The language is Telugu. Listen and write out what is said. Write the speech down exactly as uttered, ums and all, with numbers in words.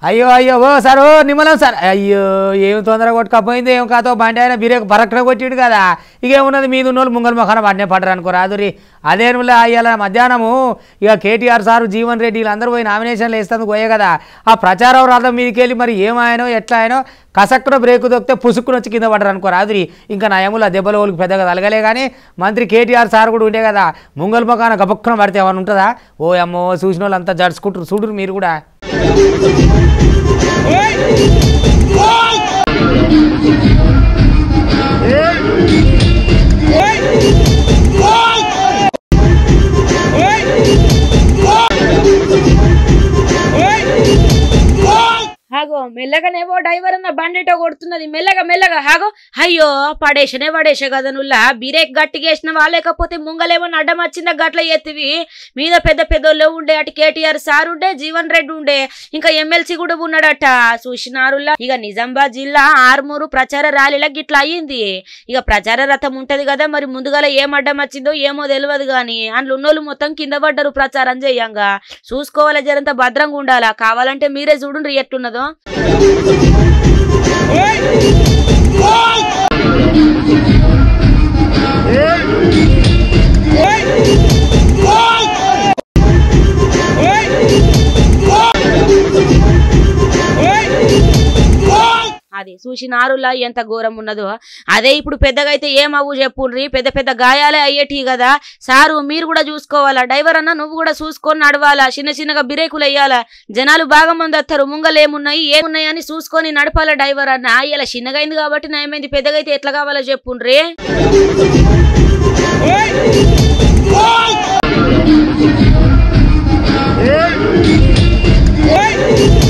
అయ్యో అయ్యో ఓ సార్ ఓ నిమ్మలం సార్ అయ్యో ఏం తొందర కొట్టుకపోయింది ఏం కాతో బండి ఆయన బిరేక్ బరక్న కొట్టిడు కదా ఇక ఏమున్నది మీద ఉన్నోళ్ళు ముంగల్ మొఖాన పడినే పడరు అనుకో రాదురి అదేనులా అయ్యాల మధ్యాహ్నము ఇక కేటీఆర్ సారు జీవన్ రెడ్డి వీళ్ళందరూ పోయి నామినేషన్లు వేస్తాను పోయే కదా ఆ ప్రచారం రథం మీదకి వెళ్ళి మరి ఏమాయనో ఎట్లా ఆయనో కసక్కున బ్రేకు దొక్కితే పుసుక్కుని వచ్చి కింద పడరు అనుకో రాదురి ఇంకా నయముల దెబ్బల వాళ్ళకి పెద్దగా తలగలే కానీ మంత్రి కేటీఆర్ సార్ కూడా ఉండే కదా ముంగల్ మొఖాన గబక్కున పడితే ఏమైనా ఉంటుందా ఓ అమ్మో చూసిన వాళ్ళు అంతా జడుచుకుంటారు చూడరు మీరు కూడా హాగో మెల్లగానేవో డ్రైవర్ అన్న బండిటో కొడుతున్నది మెల్లగా మెల్లగా హాగో అయ్యో పడేసనే పడేసే కదా నుల్లా బిరేక్ గట్టిగేసినవా లేకపోతే ముంగలేమన్నా అడ్డం వచ్చిందా గట్ల ఎత్తివి మీద పెద్ద పెద్దోళ్ళు ఉండే అటు కేటీఆర్ సార్ ఉండే జీవన్ రెడ్డి ఉండే ఇంకా ఎమ్మెల్సీ కూడా ఉన్నాడట చూసినారులా ఇక నిజామాబాద్ జిల్లా ఆర్మూరు ప్రచార ర్యాలీలా గిట్లా అయ్యింది ఇక ప్రచార రథం ఉంటది కదా మరి ముందుగాల ఏం అడ్డం వచ్చిందో ఏమో తెలియదు గాని అందులో ఉన్నోళ్ళు మొత్తం కింద పడ్డారు ప్రచారం చేయంగా చూసుకోవాలి జరంత భద్రంగా ఉండాలా కావాలంటే మీరే చూడండి ఎట్లున్నదో అది చూసినారులా ఎంత ఘోరం ఉన్నదో అదే ఇప్పుడు పెద్దగా అయితే ఏమవ్వు చెప్పుండ్రి పెద్ద పెద్ద గాయాలే అయ్యేటి కదా సారు మీరు కూడా చూసుకోవాలా డ్రైవర్ అన్న నువ్వు కూడా చూసుకొని నడవాలా చిన్న చిన్నగా బ్రేకులు వేయాలా జనాలు బాగా మంది వస్తారు ముంగలు ఏమున్నాయి ఏమున్నాయి అని చూసుకొని నడపాలా డ్రైవర్ అన్న ఇలా చిన్నగా అయింది కాబట్టి నయమైంది పెద్దగా అయితే ఎట్లా కావాలో చెప్పుండ్రి Hey!